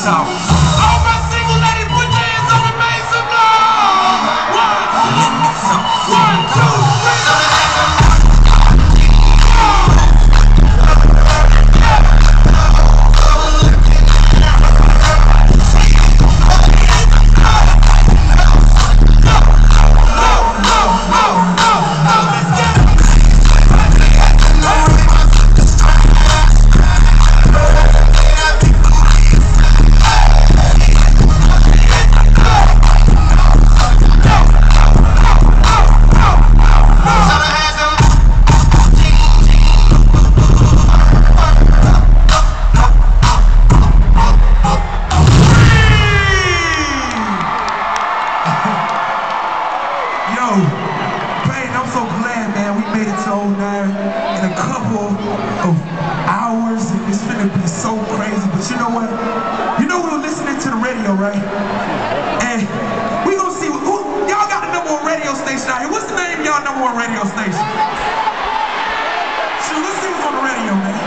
South. All my single ladies, put your hands on and make some noise. One, two, three. I'm so glad, man, we made it to 09 in a couple of hours, and it's gonna be so crazy. But you know what? You know we were listening to the radio, right? And we gonna see y'all got the #1 radio station out here. What's the name of y'all #1 radio station? So let's see what's on the radio, man.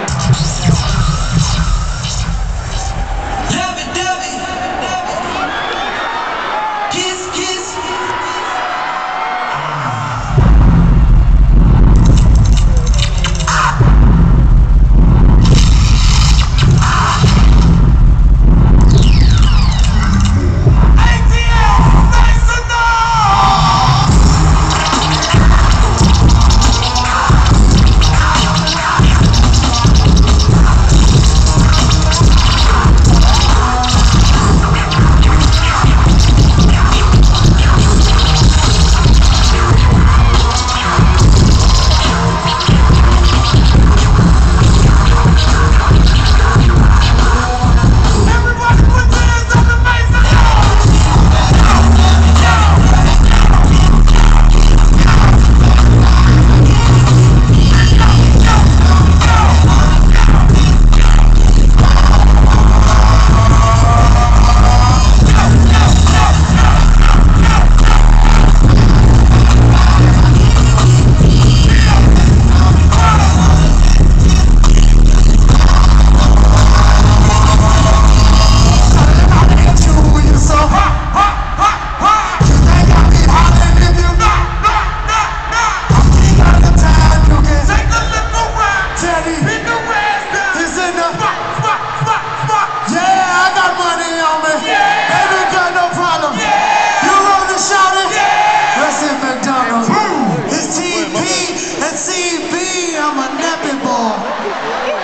I'm a nappy boy.